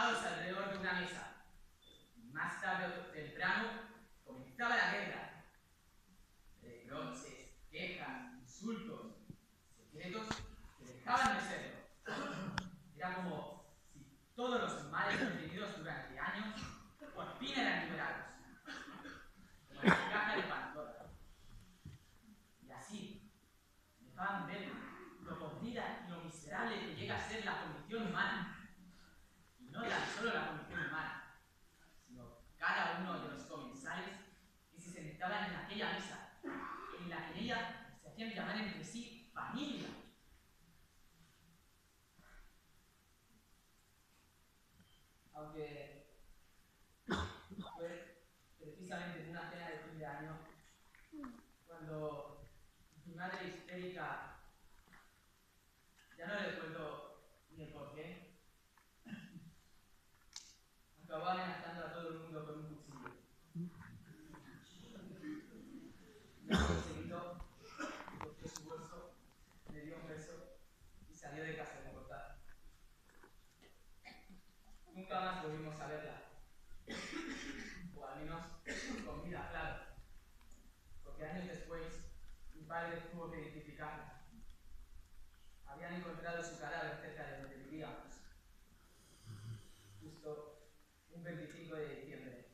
sentados alrededor de una mesa. Más tarde o temprano comenzaba la guerra. Reproches, quejas, insultos, secretos que dejaban de serlo. Era como si todos los males retenidos durante años por fin eran liberados. Como la caja de Pandora. Y así dejaban ver lo podrida y lo miserable que llega a ser la condición humana. Y no tan solo la condición humana, sino cada uno de los comensales que se sentaban en aquella mesa, en la que ella se hacían llamar entre sí familia. Aunque fue precisamente en una cena de fin de año cuando mi madre histérica, ya no recuerdo ni el porqué, acabó amenazando a todo el mundo con un cuchillo. Me seguido, cogió su bolso, le dio un beso y salió de casa de cortar. Nunca más volvimos a verla, o al menos con vida, claro, porque años después mi padre tuvo que identificarla. Habían encontrado su cadáver cerca de donde vivíamos, justo un 25 de diciembre.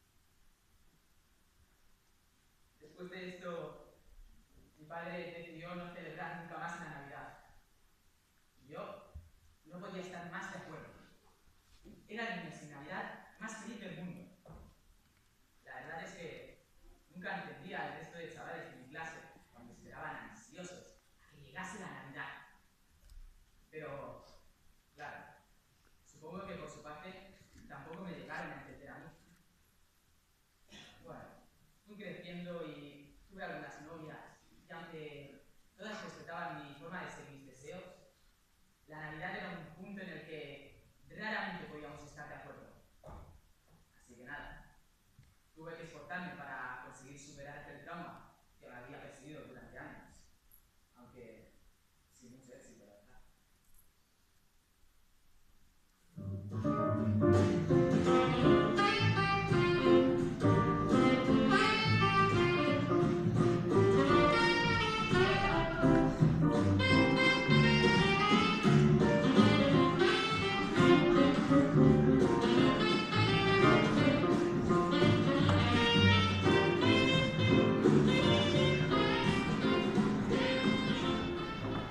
Después de esto, mi padre decidió no celebrar nunca más la Navidad. Y yo no podía estar más de acuerdo. Era el niño sin Navidad más feliz del mundo. La verdad es que nunca entendía el resto de chavales de mi clase cuando esperaban ansiosos a que llegase la Navidad. Pero, claro, supongo que por su parte tampoco me llegaron a entender a mí. Bueno, fui creciendo y tuve algunas novias, y aunque todas respetaban mi forma de seguir mis deseos, la Navidad era un punto en el que raramente podíamos estar de acuerdo. Así que nada, tuve que esforzarme para conseguir superar aquel trauma que me había perseguido durante años, aunque sin mucho éxito, la verdad.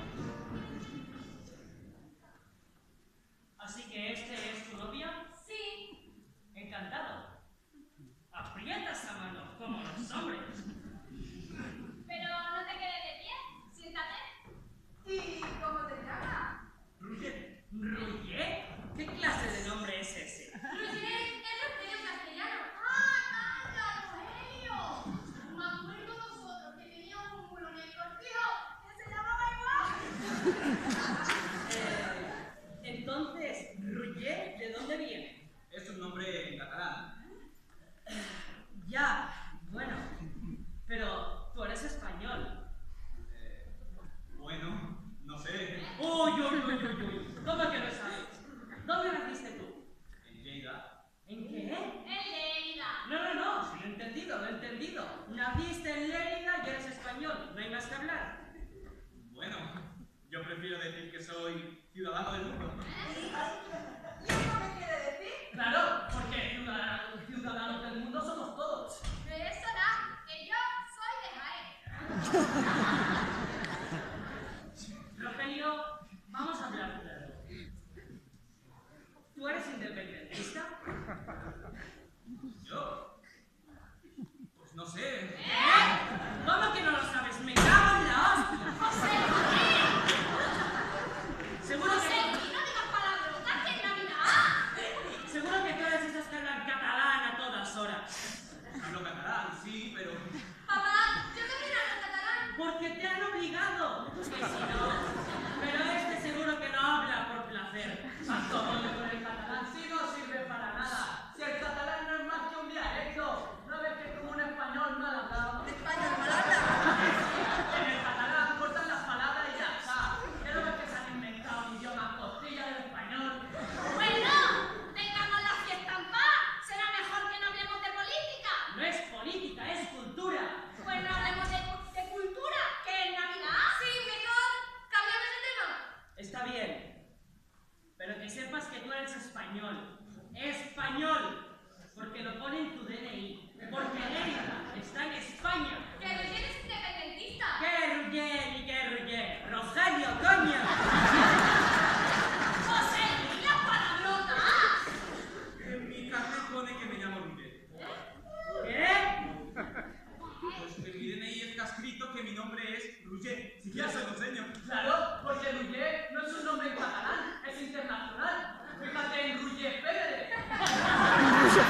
Así que este es tu novia. Sí.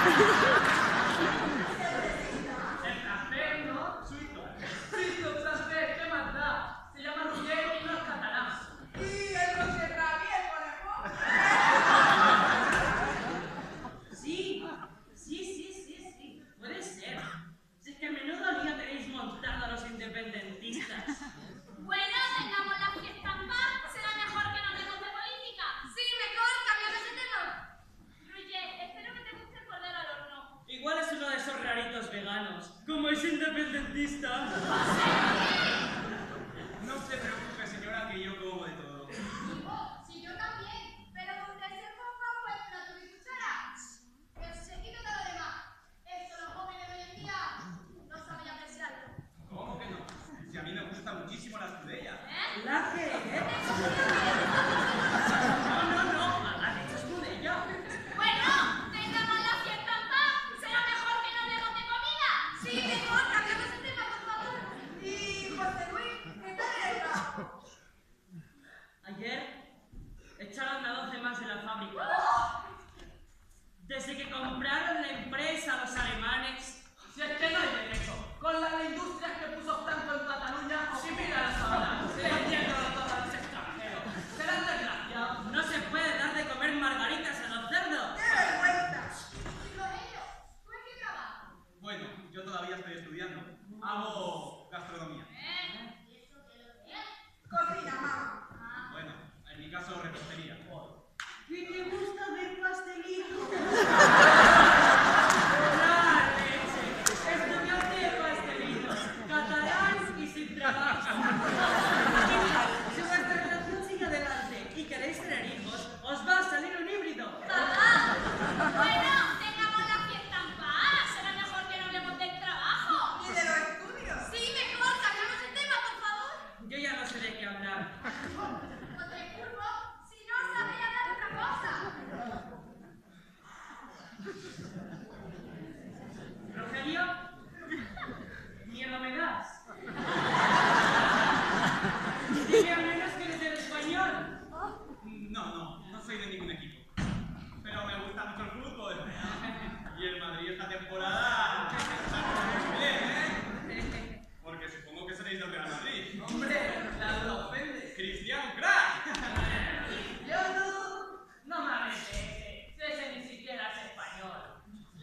El francés, ¿no? Suizo. Suizo, francés, ¿qué más da? Se llama Roger y no es catalán. ¿Y el Roger Rabiel, conejo? Sí, puede ser. Si es que a menudo lío tenéis montado a los independentistas. Bueno, tengamos la fiesta en paz. Será mejor que no hablemos de política. Sí, mejor, cambiamos de tema. Roger, espero que te guste el cordero al horno. Igual es uno de esos raritos veganos. Como es independentista. No se preocupe, señora, que yo como de todo. Sí, yo también. Pero con que se ponga un buen plato de cuchara. Que se quite todo lo demás. Eso los jóvenes de hoy en día no saben apreciarlo. ¿Cómo que no? Si a mí me gusta muchísimo la escudella. ¿Eh? ¿La qué? No, ha dicho escudella. Bueno, tengamos la fiesta en paz. Será mejor que no hablemos de comida. Sí, mejor, cambiamos de tema, por favor. Y José Luis, ¿qué tal el trabajo? Ayer echaron a 12 más de la fábrica. Desde que compraron la empresa los alemanes. Si es que no hay derecho. Con las industrias que puso Franco en Cataluña, si miras ahora, vendiéndolo todo a los extranjeros. Serán desgraciados. No se puede dar de comer margaritas a los cerdos. ¡Qué vergüenza! Y Rogelio, ¿tú en qué trabajas? Bueno, yo todavía estoy estudiando. Hago gastronomía. ¿Y eso qué es lo que es? Cocina, mamá. Bueno, en mi caso, repostería. ¿Y te gusta ver pastelitos? ¡La leche! Estudiante de pastelitos, catalán y sin trabajo. Si vuestra relación sigue adelante y queréis tener hijos, os va a salir un híbrido. ¡Papá! Bueno, tengamos la fiesta en paz. Será mejor que no hablemos del trabajo. ¿Y de los estudios? Sí, mejor, cambiamos de tema, por favor. Yo ya no sé de qué hablar. Otra curvo, si no sabéis hablar otra cosa. Rogelio, miedo me das. Dime al menos que eres del español. No soy de ningún equipo. Pero me gusta mucho el fútbol. Y el Madrid esta temporada está muy bien, ¿eh? Porque supongo que seréis del Real Madrid. Hombre, la duda ofende. ¡Cristiano, crack! Yo no me apetece. Ese ni siquiera es español.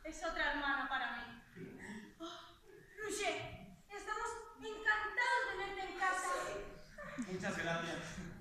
es otra hermana para mí. Oh, Roger, estamos encantados de verte en casa. Muchas gracias.